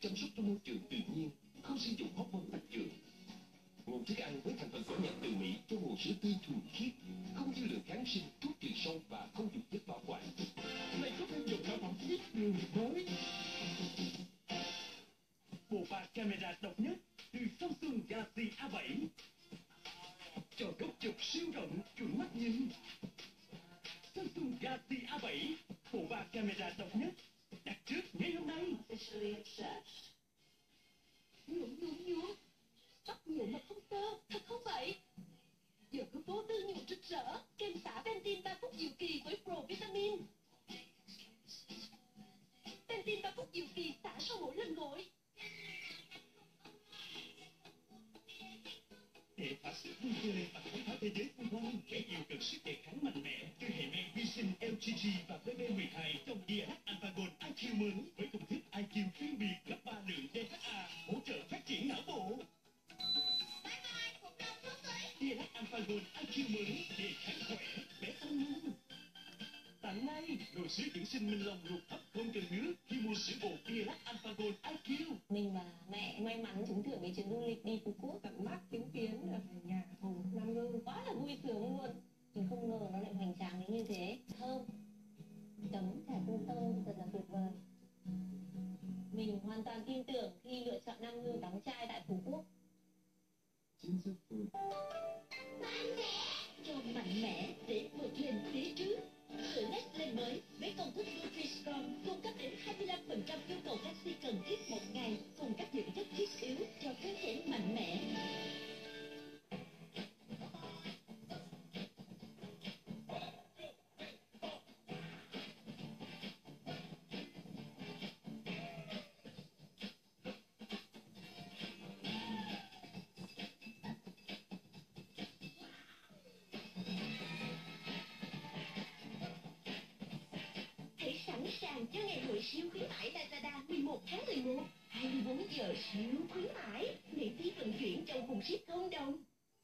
chăm sóc trong môi trường tự nhiên, không sử dụng hormone tăng trưởng. Nguồn thức ăn với thành phần có nhận từ Mỹ cho nguồn sữa tươi thuần khiết, không dư lượng kháng sinh, thuốc trừ sâu và không dùng chất bảo quản. Này có thêm dòng sản phẩm ít đường mới. Bộ ba camera độc nhất từ Samsung Galaxy A7 cho góc chụp siêu rộng chuẩn mắt nhìn. Samsung Galaxy A7, bộ ba camera độc nhất, đặt trước ngay hôm nay. Nhuộm, tóc nhuộm mà không tơ, thật không vậy? Giờ cứ vô tư nhuộm rực rỡ, kem xả Pantene 3 phút diệu kỳ với Pro Vitamin. Pantene 3 phút diệu kỳ xả sau mỗi lần gội. Để phá sự vui chơi và khám phá thế giới vui hoang, trẻ yêu cần sức đề kháng mạnh mẽ từ hệ men vi sinh LGG và BB12 trong DH AlphaGold IQ mới với công thức IQ chuyên biệt gấp 3 lượng DHA hỗ trợ phát triển não bộ. DH AlphaGold IQ mới đề kháng khỏe, bé tăng nhanh. Tặng ngay nồi sữa dưỡng sinh Minh Long ruột thấp không cần nước khi mua sữa bột DH AlphaGold IQ. Mình và mẹ may mắn trúng thưởng cái chuyến du lịch đi Phú Quốc, tận mắt chứng kiến ở nhà Hồng Nam Ngư, quá là vui sướng luôn. Mình không ngờ nó lại hoành tráng đến như thế. Thơm, chấm chả tương tôm thật là tuyệt vời. Mình hoàn toàn tin tưởng khi lựa chọn Nam Ngư đóng chai tại Phú Quốc. Mạnh mẽ để vượt lên phía trước. Sữa Nestle mới với công thức Nutri-Score cung cấp đến 25% nhu cầu canxi cần thiết một ngày, cùng các dưỡng chất thiết yếu cho cơ thể mạnh mẽ. Sẵn sàng cho ngày hội siêu khuyến mãi Lazada 11 tháng 11, 24 giờ siêu khuyến mãi, miễn phí vận chuyển trong vùng ship không đồng.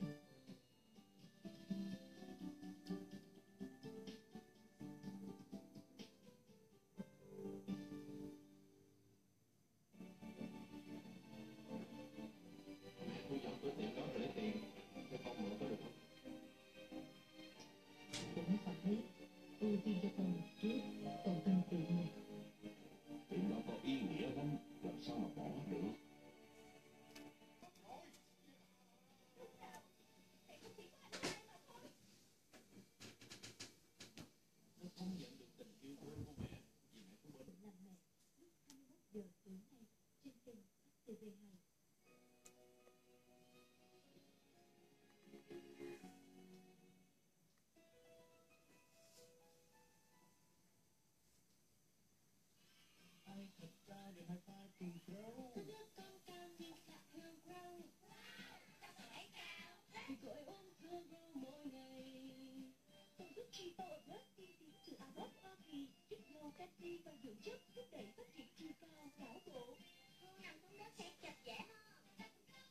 Tôi dọn cửa tiệm đó để tiền cho con mượn có được không? Cũng phải, ưu tiên cho con trước, còn cần tiền này. Tiệm đó có ý nghĩa lắm, làm sao mà bỏ được. Nó không nhận được tình yêu thương của mẹ, vì mẹ không bên. Làm mẹ lúc 21 giờ tối nay trên kênh HTV2. Ai thật ra để hai ta cùng nhau. Có đứa con cao như cả hươu râu. Thì gọi ôm thơ râu mỗi ngày. Công thức Keto Plus tiên tiến từ Abbott Hoa Kỳ, giúp nhau canxi và dưỡng chất thúc đẩy phát triển chiều cao não bộ. Nằm xuống đất xem chặt dễ hơn.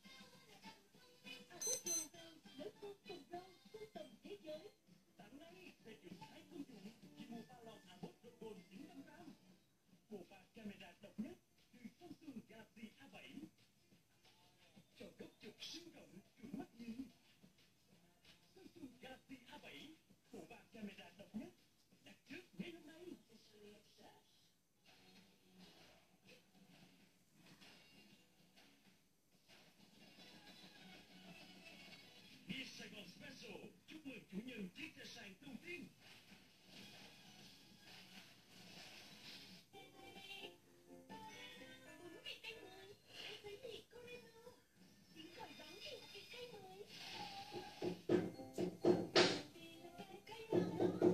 Abbott râu râu, lớp thuốc cùng râu, tung tầm thế giới. Tặng ngay sẽ dùng 2 công dụng khi mua ba lon Abbott Rockball 900g. Bộ ba camera độc nhất từ Samsung Galaxy A7 cho góc chụp siêu rộng chuẩn mắt nhìn. Samsung Galaxy A7, bộ ba camera độc nhất, đặt trước ngay hôm nay. Bia Sài Gòn Special chúc mừng chủ nhân chiếc xe sang đầu tiên. Uống vị cay mới, anh thấy vị Coreno. Tiếng gọi đón thêm vị cay mới. Vì là cái cay nào đó.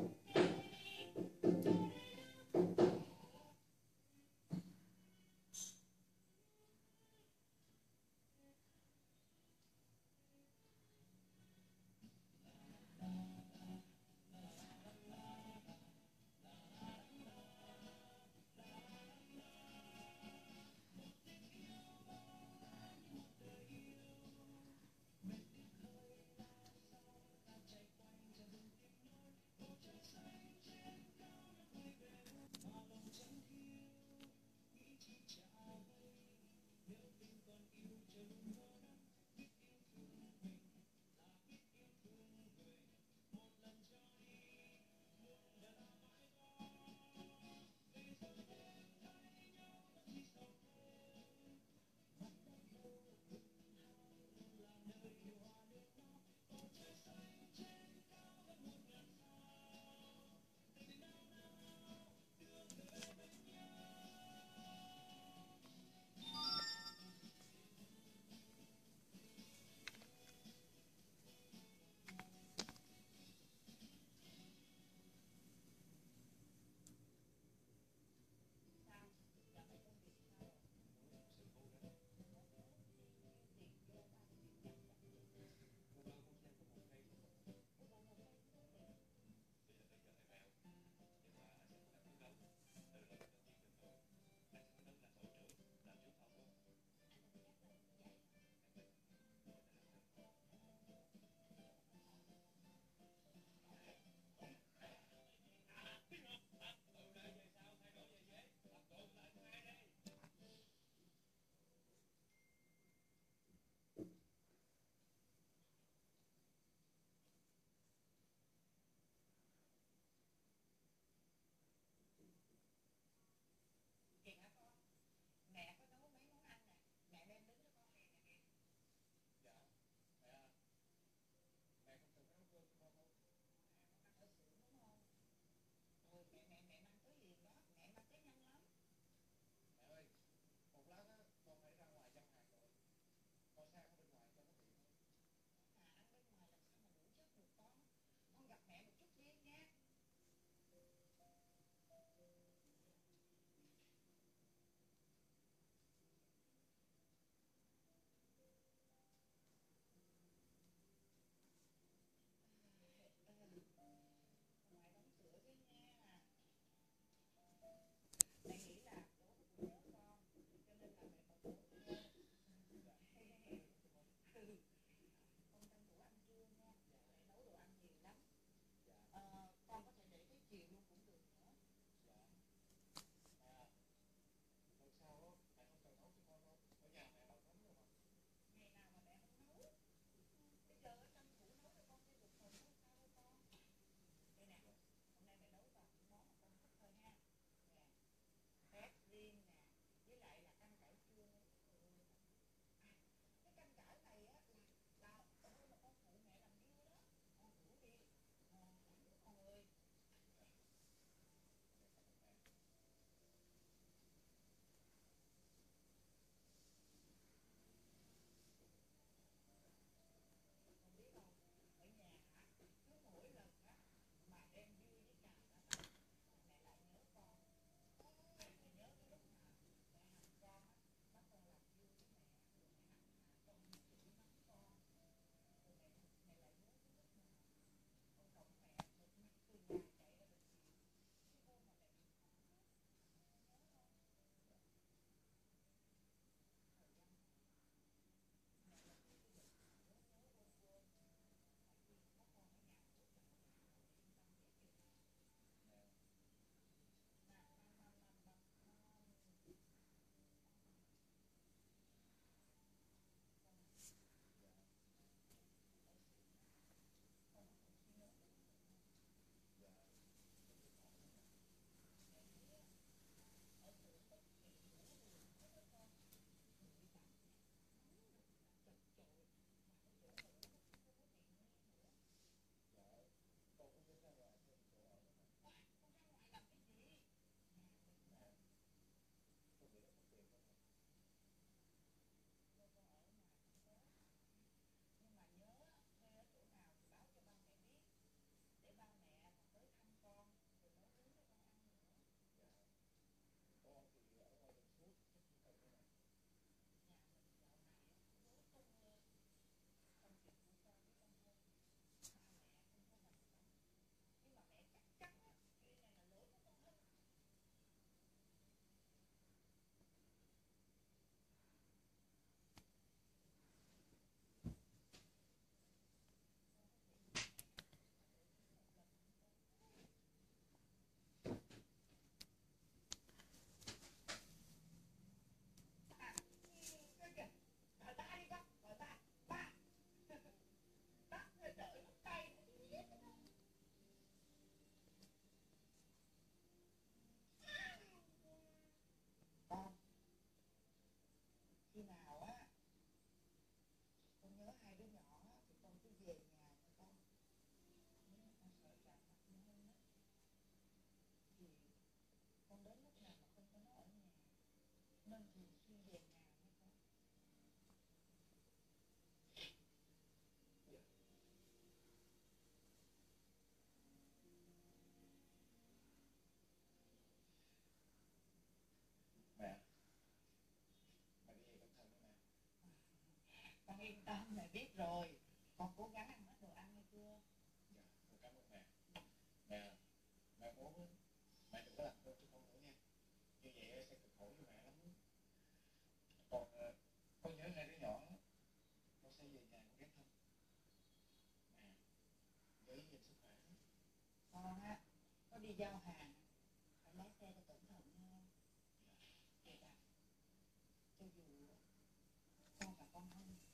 yên tâm, mẹ biết rồi. Con cố gắng ăn hết đồ ăn nghe chưa? Dạ, con cảm ơn mẹ. Mẹ muốn mẹ đừng có làm cô cho con nữa nha. Như vậy sẽ cực khổ cho mẹ lắm. Con nhớ hai đứa nhỏ, con sẽ về nhà con ghé thăm. Mẹ, nhớ gìn sức khỏe. Con á, có đi giao hàng, phải lái xe cho cẩn thận nha. Dạ. Cho dù con và con không